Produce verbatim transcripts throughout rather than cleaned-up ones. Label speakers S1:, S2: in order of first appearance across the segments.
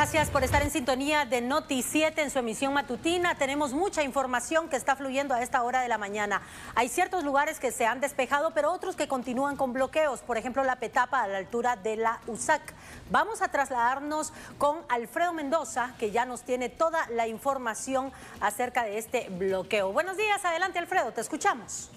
S1: Gracias por estar en sintonía de Noti siete en su emisión matutina. Tenemos mucha información que está fluyendo a esta hora de la mañana. Hay ciertos lugares que se han despejado, pero otros que continúan con bloqueos. Por ejemplo, la Petapa a la altura de la U S A C. Vamos a trasladarnos con Alfredo Mendoza, que ya nos tiene toda la información acerca de este bloqueo. Buenos días, adelante Alfredo, te escuchamos.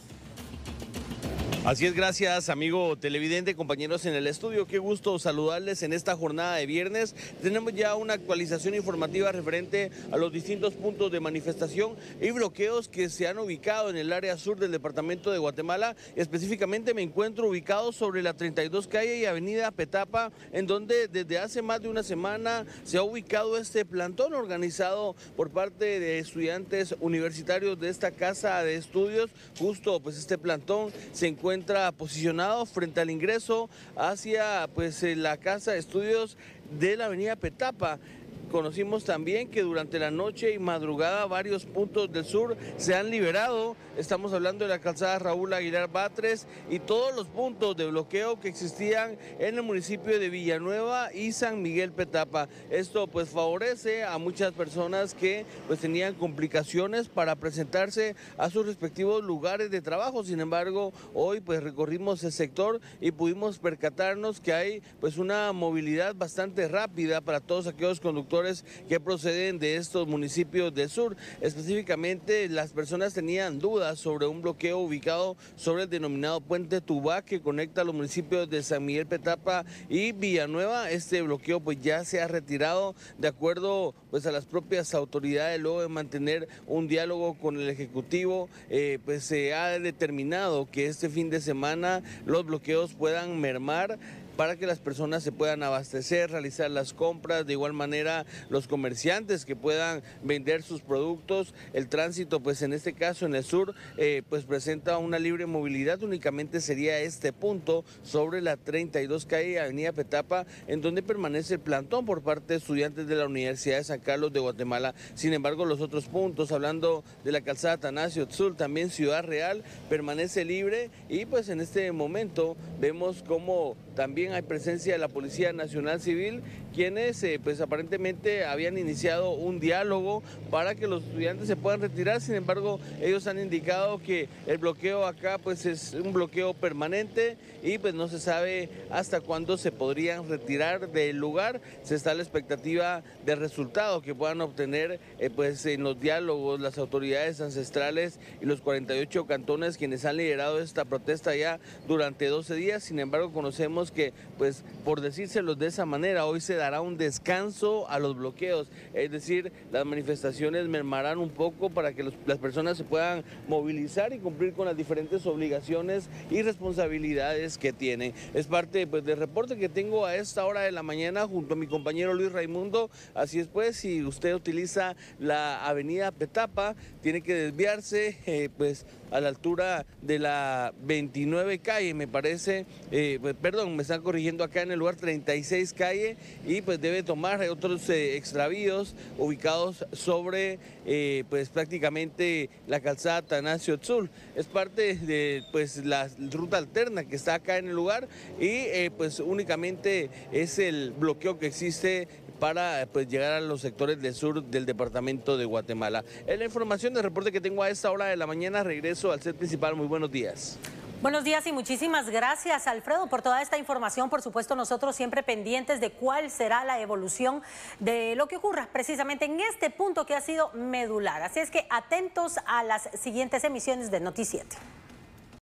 S2: Así es, gracias amigo televidente, compañeros en el estudio, qué gusto saludarles en esta jornada de viernes. Tenemos ya una actualización informativa referente a los distintos puntos de manifestación y bloqueos que se han ubicado en el área sur del departamento de Guatemala. Específicamente me encuentro ubicado sobre la treinta y dos calle y avenida Petapa, en donde desde hace más de una semana se ha ubicado este plantón organizado por parte de estudiantes universitarios de esta casa de estudios. Justo pues este plantón se encuentra encuentra posicionado frente al ingreso hacia pues la casa de estudios de la avenida Petapa. Conocimos también que durante la noche y madrugada varios puntos del sur se han liberado. Estamos hablando de la calzada Raúl Aguilar Batres y todos los puntos de bloqueo que existían en el municipio de Villanueva y San Miguel Petapa. Esto pues favorece a muchas personas que pues tenían complicaciones para presentarse a sus respectivos lugares de trabajo. Sin embargo, hoy pues recorrimos el sector y pudimos percatarnos que hay pues una movilidad bastante rápida para todos aquellos conductores que proceden de estos municipios del sur. Específicamente, las personas tenían dudas sobre un bloqueo ubicado sobre el denominado Puente Tubá que conecta los municipios de San Miguel Petapa y Villanueva. Este bloqueo pues ya se ha retirado de acuerdo pues a las propias autoridades. Luego de mantener un diálogo con el Ejecutivo, eh, pues se ha determinado que este fin de semana los bloqueos puedan mermar para que las personas se puedan abastecer, realizar las compras, de igual manera los comerciantes que puedan vender sus productos. El tránsito, pues en este caso en el sur, eh, pues presenta una libre movilidad. Únicamente sería este punto sobre la treinta y dos calle y avenida Petapa, en donde permanece el plantón por parte de estudiantes de la Universidad de San Carlos de Guatemala. Sin embargo, los otros puntos, hablando de la calzada Atanasio Tzul, también Ciudad Real, permanece libre y pues en este momento vemos cómo también hay presencia de la Policía Nacional Civil, quienes eh, pues aparentemente habían iniciado un diálogo para que los estudiantes se puedan retirar. Sin embargo, ellos han indicado que el bloqueo acá pues es un bloqueo permanente y pues no se sabe hasta cuándo se podrían retirar del lugar. Se está a la expectativa del resultado que puedan obtener eh, pues en los diálogos las autoridades ancestrales y los cuarenta y ocho cantones quienes han liderado esta protesta ya durante doce días. Sin embargo, conocemos que pues por decírselos de esa manera, hoy se dará un descanso a los bloqueos, es decir, las manifestaciones mermarán un poco para que los, las personas se puedan movilizar y cumplir con las diferentes obligaciones y responsabilidades que tienen. Es parte pues del reporte que tengo a esta hora de la mañana junto a mi compañero Luis Raimundo. Así es pues, si usted utiliza la avenida Petapa, tiene que desviarse eh, pues a la altura de la veintinueve calle, me parece, eh, pues, perdón, me están corrigiendo acá en el lugar treinta y seis calle, y pues debe tomar otros eh, extravíos ubicados sobre eh, pues prácticamente la calzada Atanasio Tzul. Es parte de pues la ruta alterna que está acá en el lugar y eh, pues únicamente es el bloqueo que existe para pues llegar a los sectores del sur del departamento de Guatemala. Es la información del reporte que tengo a esta hora de la mañana. Regreso al set principal. Muy buenos días.
S1: Buenos días y muchísimas gracias, Alfredo, por toda esta información. Por supuesto, nosotros siempre pendientes de cuál será la evolución de lo que ocurra precisamente en este punto que ha sido medular. Así es que atentos a las siguientes emisiones de Noti siete.